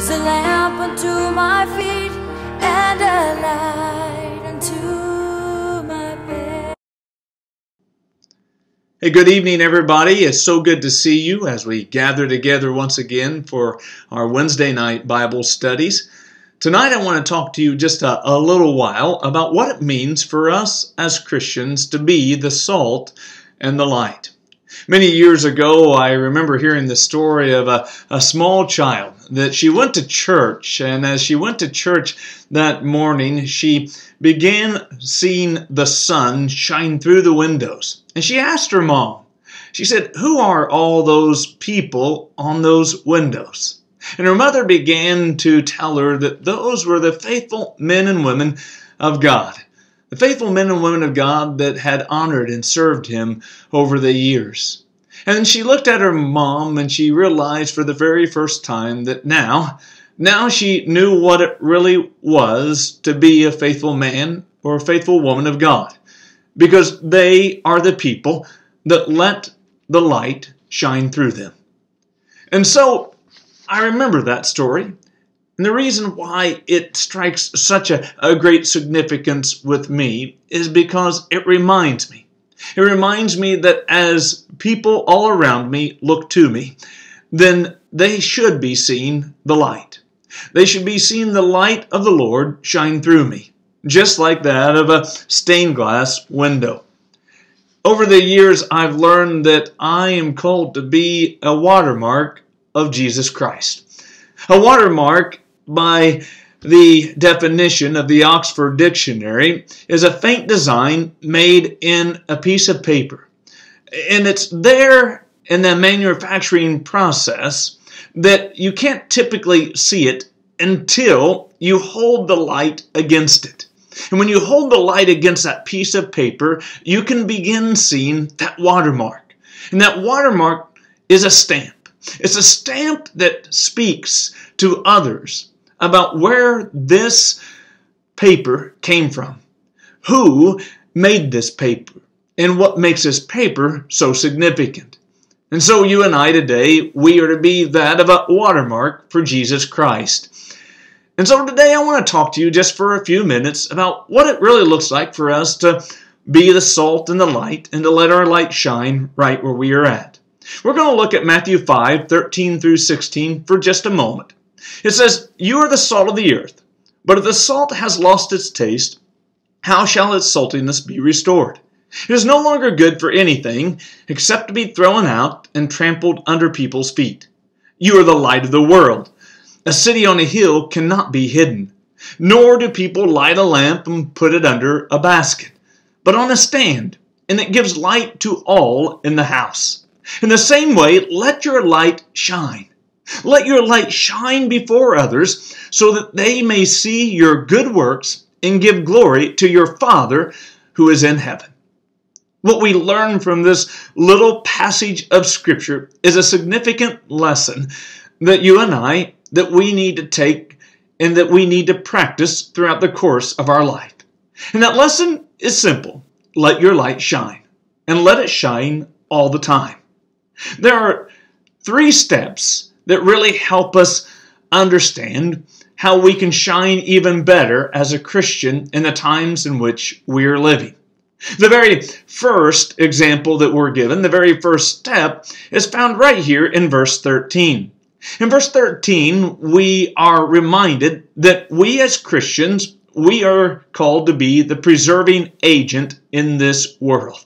is a lamp unto my feet and a light unto my path. Hey, good evening, everybody. It's so good to see you as we gather together once again for our Wednesday night Bible studies. Tonight I want to talk to you just a little while about what it means for us as Christians to be the salt and the light. Many years ago, I remember hearing the story of a small child that she went to church, and as she went to church that morning, she began seeing the sun shine through the windows. And she asked her mom, she said, "Who are all those people on those windows?" And her mother began to tell her that those were the faithful men and women of God. The faithful men and women of God that had honored and served Him over the years. And she looked at her mom and she realized for the very first time that now she knew what it really was to be a faithful man or a faithful woman of God. Because they are the people that let the light shine through them. And so I remember that story. And the reason why it strikes such a great significance with me is because it reminds me. It reminds me that as people all around me look to me, then they should be seeing the light. They should be seeing the light of the Lord shine through me, just like that of a stained glass window. Over the years, I've learned that I am called to be a watermark of Jesus Christ. A watermark, by the definition of the Oxford Dictionary, is a faint design made in a piece of paper. And it's there in the manufacturing process that you can't typically see it until you hold the light against it. And when you hold the light against that piece of paper, you can begin seeing that watermark. And that watermark is a stamp. It's a stamp that speaks to others about where this paper came from, who made this paper, and what makes this paper so significant. And so you and I today, we are to be that of a watermark for Jesus Christ. And so today I want to talk to you just for a few minutes about what it really looks like for us to be the salt and the light and to let our light shine right where we are at. We're going to look at Matthew 5:13 through 16 for just a moment. It says, "You are the salt of the earth, but if the salt has lost its taste, how shall its saltiness be restored? It is no longer good for anything except to be thrown out and trampled under people's feet. You are the light of the world. A city on a hill cannot be hidden, nor do people light a lamp and put it under a basket, but on a stand, and it gives light to all in the house. In the same way, let your light shine. Let your light shine before others so that they may see your good works and give glory to your Father who is in heaven." What we learn from this little passage of Scripture is a significant lesson that you and I, that we need to take and that we need to practice throughout the course of our life. And that lesson is simple. Let your light shine, and let it shine all the time. There are 3 steps that really help us understand how we can shine even better as a Christian in the times in which we are living. The very first example that we're given, the very first step, is found right here in verse 13. In verse 13, we are reminded that we as Christians, we are called to be the preserving agent in this world.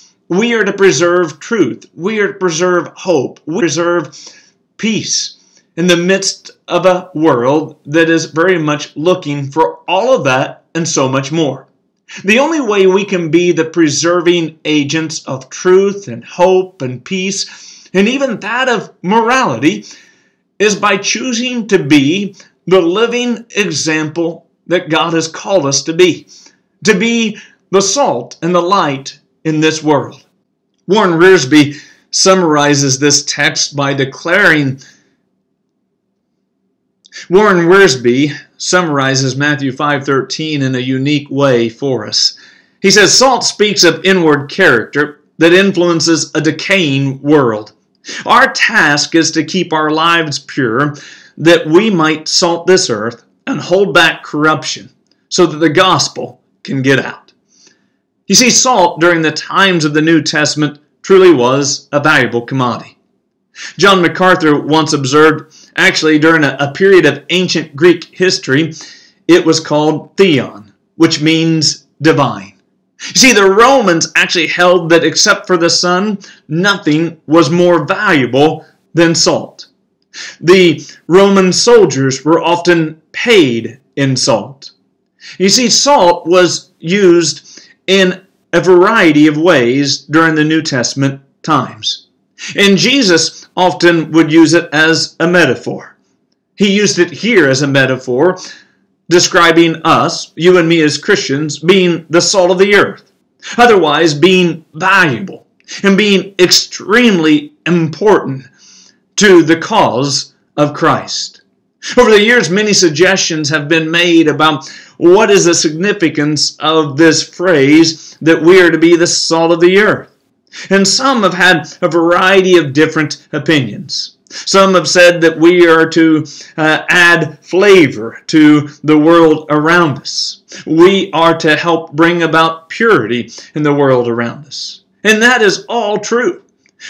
We are to preserve truth. We are to preserve hope. We preserve peace in the midst of a world that is very much looking for all of that and so much more. The only way we can be the preserving agents of truth and hope and peace, and even that of morality, is by choosing to be the living example that God has called us to be the salt and the light in this world. Warren Wiersbe summarizes this text by declaring, Warren Wiersbe summarizes Matthew 5:13 in a unique way for us. He says, "Salt speaks of inward character that influences a decaying world. Our task is to keep our lives pure, that we might salt this earth and hold back corruption so that the gospel can get out. You see, salt during the times of the New Testament truly was a valuable commodity. John MacArthur once observed, actually during a period of ancient Greek history, it was called theon, which means divine. You see, the Romans actually held that except for the sun, nothing was more valuable than salt. The Roman soldiers were often paid in salt. You see, salt was used in a variety of ways during the New Testament times. And Jesus often would use it as a metaphor. He used it here as a metaphor, describing us, you and me as Christians, being the salt of the earth. Otherwise, being valuable and being extremely important to the cause of Christ. Over the years, many suggestions have been made about what is the significance of this phrase that we are to be the salt of the earth. And some have had a variety of different opinions. Some have said that we are to add flavor to the world around us. We are to help bring about purity in the world around us. And that is all true.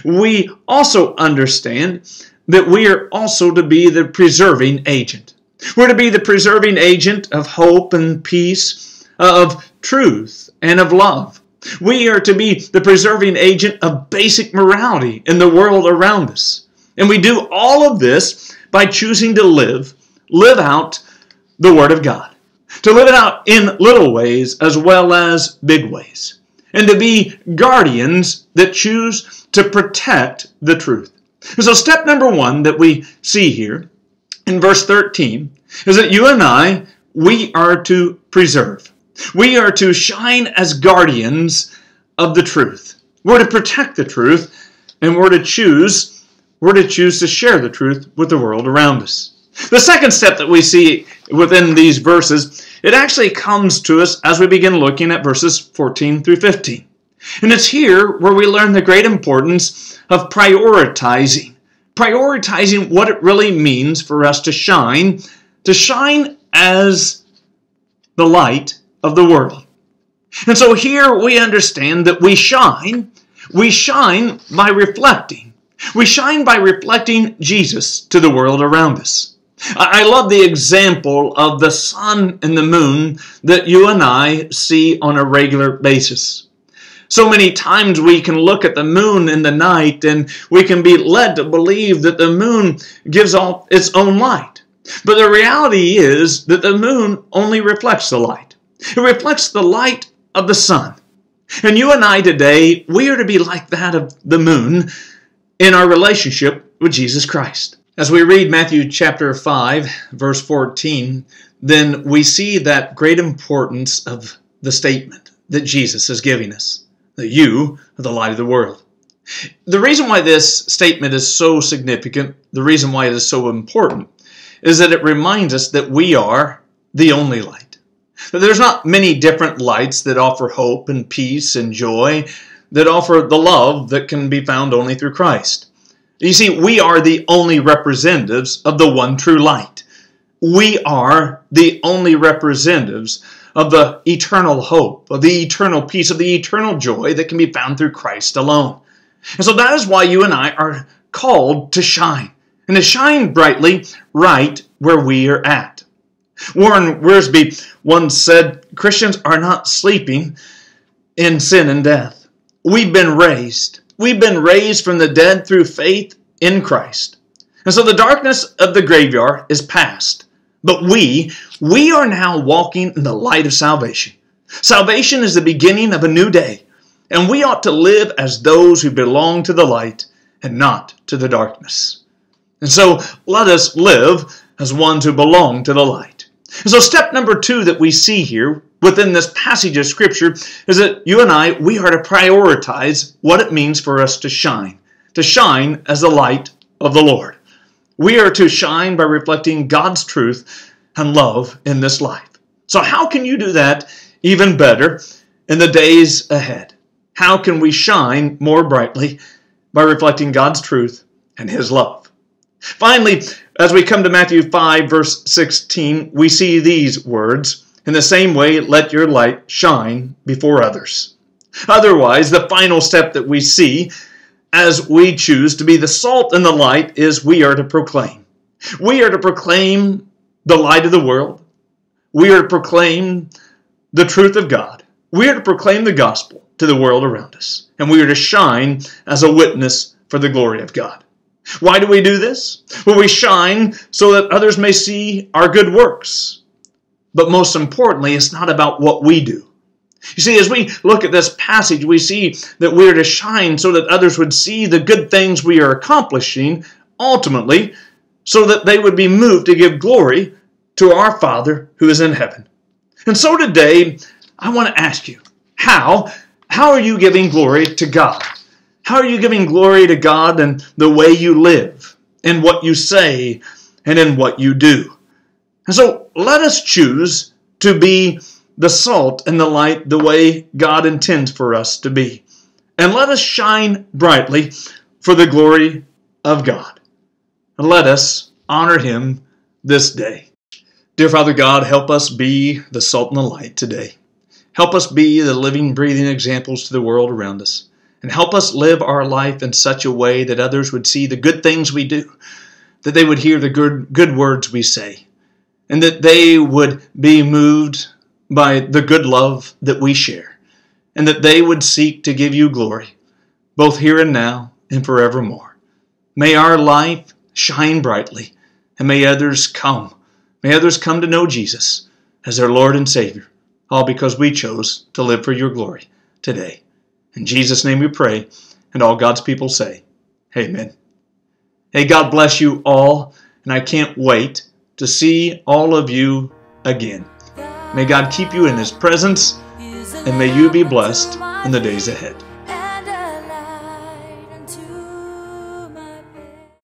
We also understand that we are also to be the preserving agent. We're to be the preserving agent of hope and peace, of truth and of love. We are to be the preserving agent of basic morality in the world around us. And we do all of this by choosing to live out the Word of God. To live it out in little ways as well as big ways. And to be guardians that choose to protect the truth. And so step number one that we see here in verse 13 is that you and I, we are to preserve. We are to shine as guardians of the truth. We're to protect the truth, and we're to choose to share the truth with the world around us. The second step that we see within these verses, it actually comes to us as we begin looking at verses 14 through 15. And it's here where we learn the great importance of prioritizing what it really means for us to shine as the light of the world. And so here we understand that we shine by reflecting. We shine by reflecting Jesus to the world around us. I love the example of the sun and the moon that you and I see on a regular basis. So many times we can look at the moon in the night and we can be led to believe that the moon gives off its own light. But the reality is that the moon only reflects the light. It reflects the light of the sun. And you and I today, we are to be like that of the moon in our relationship with Jesus Christ. As we read Matthew chapter 5, verse 14, then we see that great importance of the statement that Jesus is giving us, that you are the light of the world. The reason why this statement is so significant, the reason why it is so important, is that it reminds us that we are the only light. That there's not many different lights that offer hope and peace and joy, that offer the love that can be found only through Christ. You see, we are the only representatives of the one true light. We are the only representatives of the eternal hope, of the eternal peace, of the eternal joy that can be found through Christ alone. And so that is why you and I are called to shine, and to shine brightly right where we are at. Warren Wiersbe once said, Christians are not sleeping in sin and death. We've been raised. We've been raised from the dead through faith in Christ. And so the darkness of the graveyard is past. But we are now walking in the light of salvation. Salvation is the beginning of a new day. And we ought to live as those who belong to the light and not to the darkness. And so let us live as ones who belong to the light. And so step number 2 that we see here within this passage of Scripture is that you and I, we are to prioritize what it means for us to shine as the light of the Lord. We are to shine by reflecting God's truth and love in this life. So how can you do that even better in the days ahead? How can we shine more brightly by reflecting God's truth and His love? Finally, As we come to Matthew 5, verse 16, we see these words, "In the same way, let your light shine before others." Otherwise, the final step that we see as we choose to be the salt and the light is we are to proclaim. We are to proclaim the light of the world. We are to proclaim the truth of God. We are to proclaim the gospel to the world around us. And we are to shine as a witness for the glory of God. Why do we do this? Well, we shine so that others may see our good works. But most importantly, it's not about what we do. You see, as we look at this passage, we see that we are to shine so that others would see the good things we are accomplishing, ultimately, so that they would be moved to give glory to our Father who is in heaven. And so today, I want to ask you, how are you giving glory to God? How are you giving glory to God in the way you live, in what you say, and in what you do? And so let us choose to be the salt and the light the way God intends for us to be. And let us shine brightly for the glory of God. And let us honor Him this day. Dear Father God, help us be the salt and the light today. Help us be the living, breathing examples to the world around us. And help us live our life in such a way that others would see the good things we do, that they would hear the good words we say, and that they would be moved by the good love that we share, and that they would seek to give you glory, both here and now and forevermore. May our life shine brightly, and may others come. May others come to know Jesus as their Lord and Savior, all because we chose to live for your glory today. In Jesus' name we pray, and all God's people say, Amen. Hey, God bless you all, and I can't wait to see all of you again. May God keep you in His presence, and may you be blessed in the days ahead.